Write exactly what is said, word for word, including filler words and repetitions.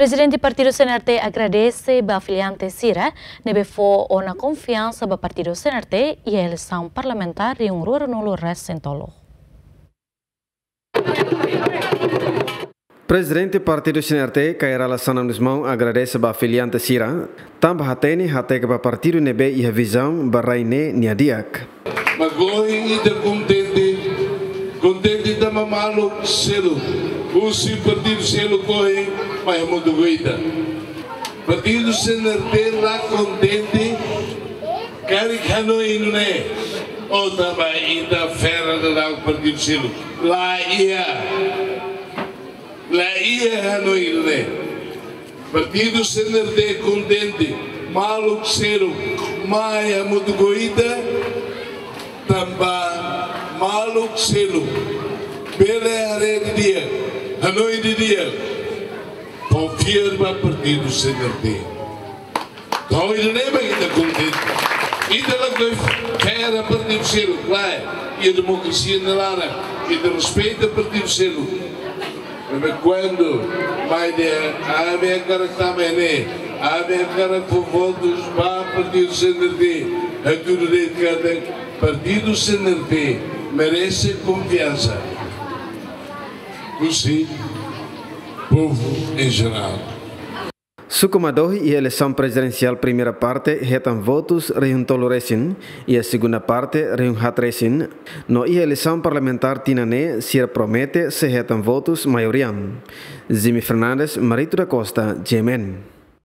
Presidente Partidu C N R T agradece a afiliantes sira nebe fo ona konfiánsa ba Partidu C N R T e a eleição parlamentar de um rua no recentolo. Presidente Partidu C N R T kaira alasan mão agradece a afiliantes sira tambah hateni hateka ba partido nebe e a visão baraine niadiak. Magoi ida contente contente da mamalo selo usi partido selo coi mas muito goida Partidu C N R T lá contente cari canoi né o taba ida fera da partido selo lá ia lá ia hanoi né Partidu C N R T contente malu selo mas muito goida tambah maluk selu bele hari di dia Hanoi di dia konfiánsa Partidu C N R T tahu ini apa kita konten kita lagi kaya Partidu selu lah e democracia na lara e de respeito Partidu selu mas quando vai de a minha cara está bem a minha cara por votos para Partidu C N R T é tudo de cada Partidu C N R T merece confiança do povo em geral. Sukumadohi e a eleição presidencial primeira parte retam votos rejuntolo resin e a segunda parte rejunhat resin. No e a eleição parlamentar tinane se promete se retam votos maioriam. Zimi Fernandes, Marito da Costa, G M N.